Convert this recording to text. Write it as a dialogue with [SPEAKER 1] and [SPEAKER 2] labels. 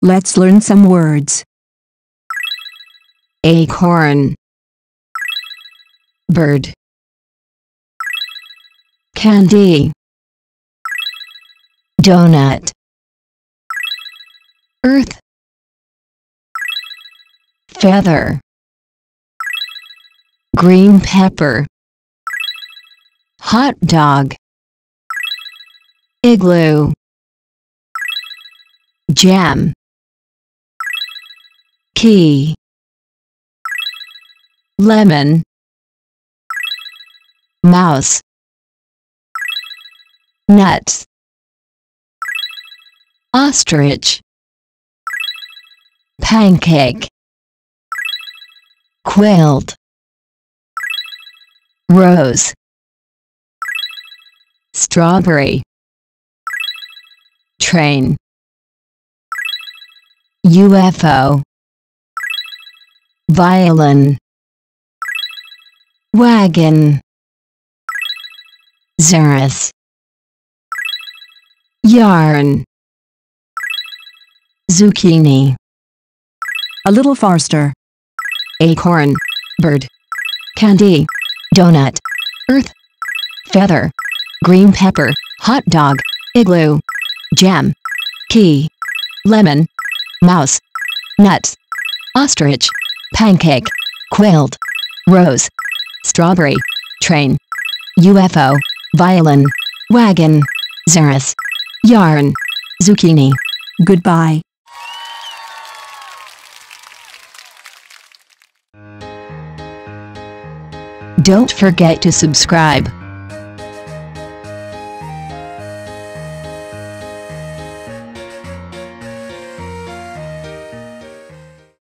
[SPEAKER 1] Let's learn some words.
[SPEAKER 2] Acorn, bird, candy, donut, earth, feather, green pepper, hot dog, igloo, jam, key, lemon, mouse, nuts, ostrich, pancake, quilt, rose, strawberry, train, UFO, violin, wagon, Xeris, yarn, zucchini.
[SPEAKER 1] A little faster.
[SPEAKER 2] Acorn, bird, candy, donut, earth, feather, green pepper, hot dog, igloo, jam, key, lemon, mouse, nuts, ostrich, pancake, quilt, rose, strawberry, train, UFO, violin, wagon, Xeris, yarn, zucchini.
[SPEAKER 1] Goodbye.
[SPEAKER 2] Don't forget to subscribe.